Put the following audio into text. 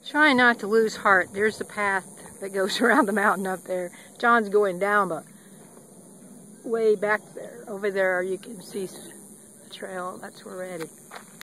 Try not to lose heart. There's the path that goes around the mountain up there. John's going down, but way back there, over there, you can see the trail. That's where we're headed.